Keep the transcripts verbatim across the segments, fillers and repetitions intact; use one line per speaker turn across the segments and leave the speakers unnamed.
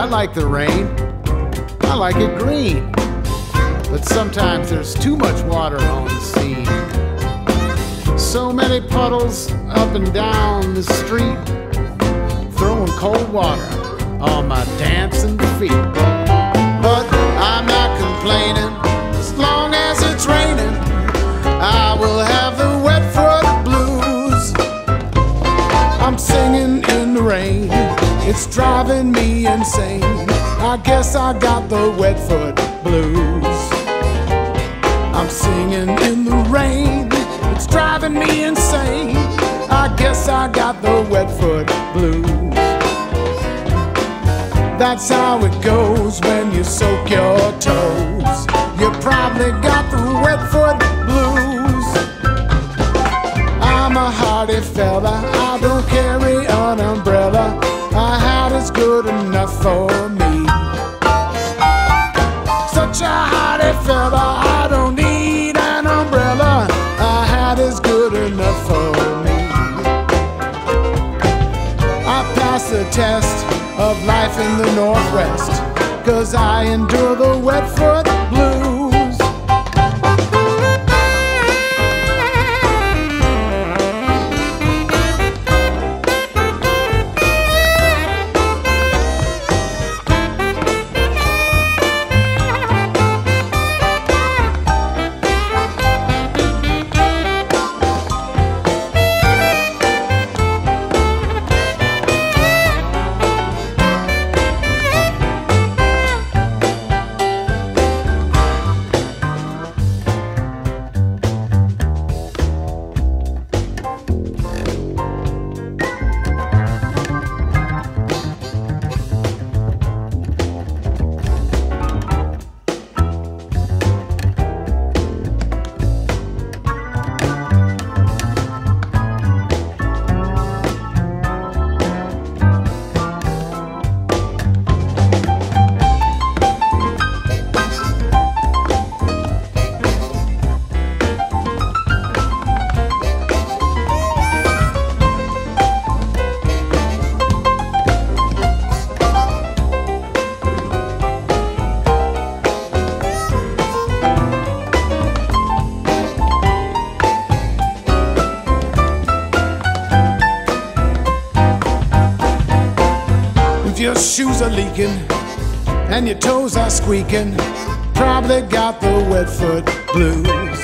I like the rain. I like it green. But sometimes there's too much water on the scene. So many puddles up and down the street, throwing cold water on my dancing feet. But I'm not complaining, as long as it's raining, I will have the wet foot blues. I'm singing in the rain, it's driving me insane. I guess I got the wet foot blues. I'm singing in the rain, it's driving me insane. I guess I got the wet foot blues. That's how it goes when you soak your toes. You probably got the wet foot blues. I'm a hardy fella, I don't carry an umbrella. A hat is good enough for me. Such a hardy fella, I don't need an umbrella. A hat is good enough for me. I passed the test of life in the Northwest, 'cause I endure the wet foot blues. If your shoes are leaking and your toes are squeaking, probably got the wet foot blues.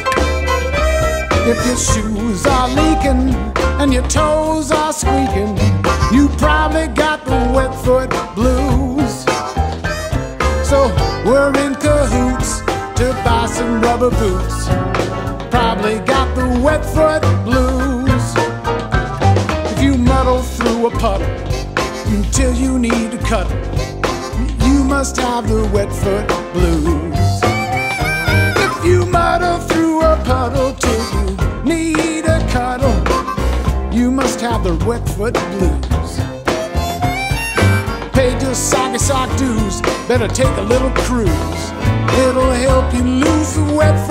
If your shoes are leaking and your toes are squeaking, you probably got the wet foot blues. So we're in cahoots to buy some rubber boots. Probably got the wet foot blues. If you muddle through a puddle until you need to cuddle, you must have the wet foot blues. If you muddle through a puddle till you need a cuddle, you must have the wet foot blues. Paid your socky sock dues, better take a little cruise. It'll help you lose the wet foot